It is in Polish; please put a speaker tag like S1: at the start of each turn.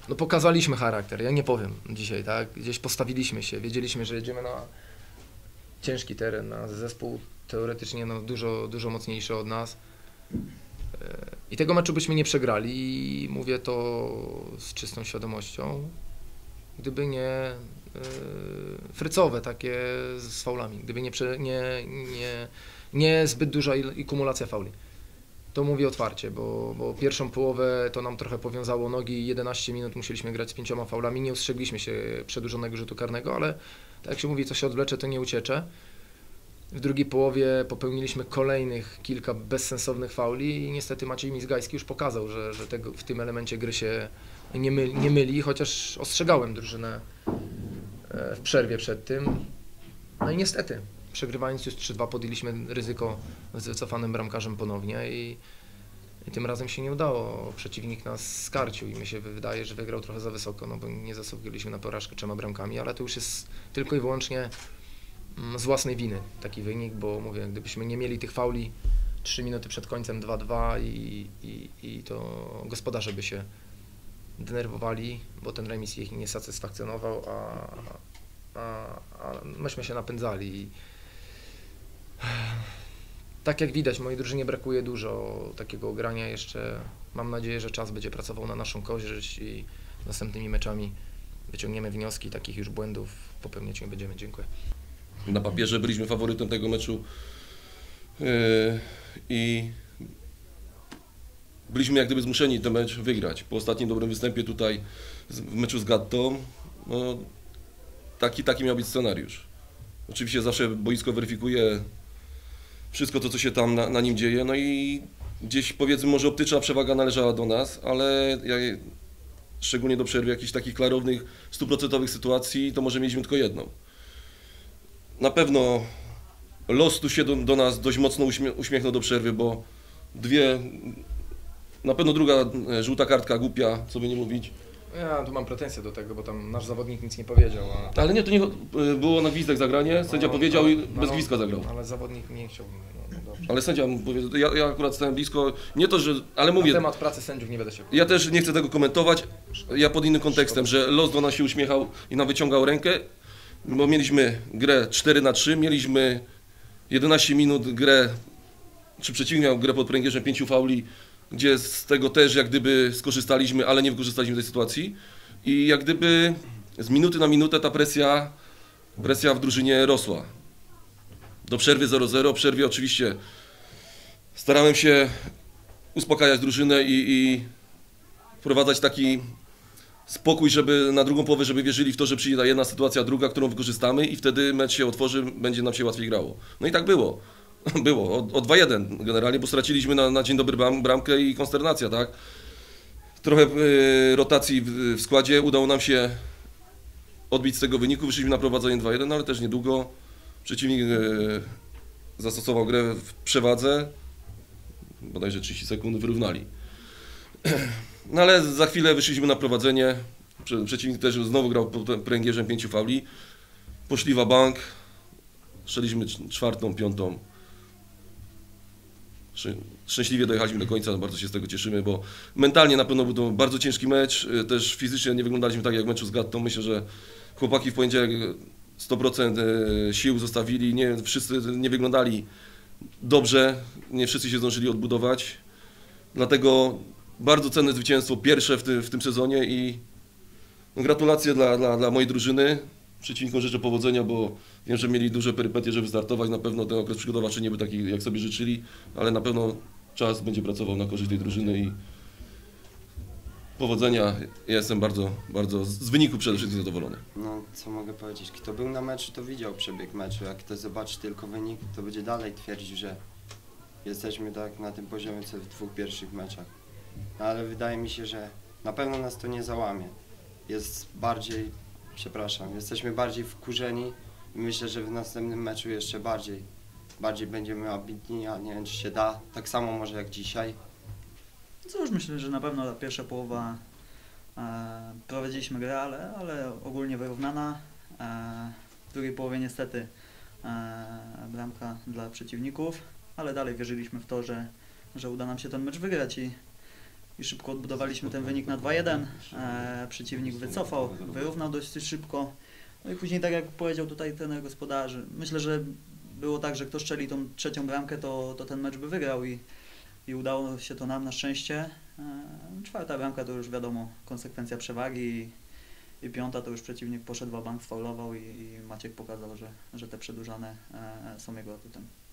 S1: no pokazaliśmy charakter, ja nie powiem dzisiaj, tak? Gdzieś postawiliśmy się, wiedzieliśmy, że jedziemy na ciężki teren, na zespół teoretycznie no, dużo mocniejszy od nas. I tego meczu byśmy nie przegrali i mówię to z czystą świadomością, gdyby nie frycowe takie z faulami, gdyby nie zbyt duża kumulacja fauli. To mówię otwarcie, bo pierwszą połowę to nam trochę powiązało nogi, 11 minut musieliśmy grać z 5 faulami, nie ustrzegliśmy się przedłużonego rzutu karnego, ale tak jak się mówi, co się odwlecze, to nie uciecze. W drugiej połowie popełniliśmy kolejnych kilka bezsensownych fauli i niestety Maciej Mizgajski już pokazał, że w tym elemencie gry się nie myli, chociaż ostrzegałem drużynę w przerwie przed tym. No i niestety, przegrywając już 3-2 podjęliśmy ryzyko z wycofanym bramkarzem ponownie i tym razem się nie udało. Przeciwnik nas skarcił i mi się wydaje, że wygrał trochę za wysoko, no bo nie zasługiwaliśmy na porażkę 3 bramkami, ale to już jest tylko i wyłącznie z własnej winy taki wynik, bo mówię, gdybyśmy nie mieli tych fauli 3 minuty przed końcem 2-2 i to gospodarze by się denerwowali, bo ten remis ich nie satysfakcjonował, a myśmy się napędzali. Tak jak widać, mojej drużynie brakuje dużo takiego grania jeszcze. Mam nadzieję, że czas będzie pracował na naszą korzyść i następnymi meczami wyciągniemy wnioski, takich już błędów popełniać nie będziemy. Dziękuję.
S2: Na papierze byliśmy faworytem tego meczu i byliśmy jak gdyby zmuszeni ten mecz wygrać. Po ostatnim dobrym występie tutaj w meczu z Gattą, no, taki miał być scenariusz. Oczywiście zawsze boisko weryfikuje wszystko to, co się tam na nim dzieje, no i gdzieś powiedzmy może optyczna przewaga należała do nas, ale szczególnie do przerwy jakichś takich klarownych, 100% sytuacji, to może mieliśmy tylko jedną. Na pewno los tu się do nas dość mocno uśmiechnął do przerwy, bo na pewno druga żółta kartka głupia, co by nie mówić.
S1: Ja tu mam pretensje do tego, bo tam nasz zawodnik nic nie powiedział.
S2: Ale nie, to nie było na gwizdek zagranie, sędzia powiedział i bez gwizdka zagrał.
S1: Ale zawodnik nie chciał. Dobrze.
S2: Ale sędzia mu powiedział, ja akurat stałem blisko, nie to, że, ale mówię.
S1: Na temat pracy sędziów nie będę się.
S2: Ja też nie chcę tego komentować, ja pod innym kontekstem, że los do nas się uśmiechał i nam wyciągał rękę, bo mieliśmy grę 4-3, mieliśmy 11 minut grę, czy przeciwnik miał grę pod pręgierzem 5 fauli, gdzie z tego też jak gdyby skorzystaliśmy, ale nie wykorzystaliśmy tej sytuacji i jak gdyby z minuty na minutę ta presja w drużynie rosła. Do przerwy 0-0, w przerwie oczywiście starałem się uspokajać drużynę i wprowadzać taki spokój, żeby na drugą połowę, żeby wierzyli w to, że przyjdzie ta jedna sytuacja, druga, którą wykorzystamy i wtedy mecz się otworzy, będzie nam się łatwiej grało. No i tak było. Było, o 2-1 generalnie, bo straciliśmy na dzień dobry bramkę i konsternacja, tak? Trochę rotacji w składzie, udało nam się odbić z tego wyniku, wyszliśmy na prowadzenie 2-1, ale też niedługo przeciwnik zastosował grę w przewadze, bodajże 30 sekund wyrównali. No ale za chwilę wyszliśmy na prowadzenie, przeciwnik też znowu grał pod pręgierzem 5 fauli, poszli w bank, strzeliśmy 4., 5. Szczęśliwie dojechaliśmy do końca, bardzo się z tego cieszymy, bo mentalnie na pewno był to bardzo ciężki mecz, też fizycznie nie wyglądaliśmy tak jak w meczu z Gattą. Myślę, że chłopaki w poniedziałek 100% sił zostawili, wszyscy nie wyglądali dobrze, nie wszyscy się zdążyli odbudować, dlatego bardzo cenne zwycięstwo, pierwsze w tym sezonie i no, gratulacje dla mojej drużyny. Przeciwnikom życzę powodzenia, bo wiem, że mieli duże perypetie, żeby startować. Na pewno ten okres przygotowawczy nie był taki, jak sobie życzyli, ale na pewno czas będzie pracował na korzyść tej drużyny i powodzenia. Ja jestem bardzo z wyniku przede wszystkim zadowolony.
S3: No, co mogę powiedzieć? Kto był na meczu, to widział przebieg meczu. Jak ktoś zobaczy tylko wynik, to będzie dalej twierdził, że jesteśmy tak na tym poziomie, co w 2 pierwszych meczach. No, ale wydaje mi się, że na pewno nas to nie załamie. Jesteśmy bardziej wkurzeni i myślę, że w następnym meczu jeszcze bardziej będziemy ambitni, a nie wiem, czy się da, tak samo może jak dzisiaj.
S4: Cóż, myślę, że na pewno ta pierwsza połowa prowadziliśmy grę, ale ogólnie wyrównana. W drugiej połowie niestety bramka dla przeciwników, ale dalej wierzyliśmy w to, że uda nam się ten mecz wygrać i szybko odbudowaliśmy ten wynik na 2-1. Przeciwnik wycofał, wyrównał dość szybko. No i później, tak jak powiedział tutaj trener gospodarzy, myślę, że było tak, że kto strzeli tą trzecią bramkę, to ten mecz by wygrał i udało się to nam na szczęście. Czwarta bramka to już wiadomo, konsekwencja przewagi i piąta to już przeciwnik poszedł w bank, sfaulował i Maciek pokazał, że te przedłużane są jego atutem.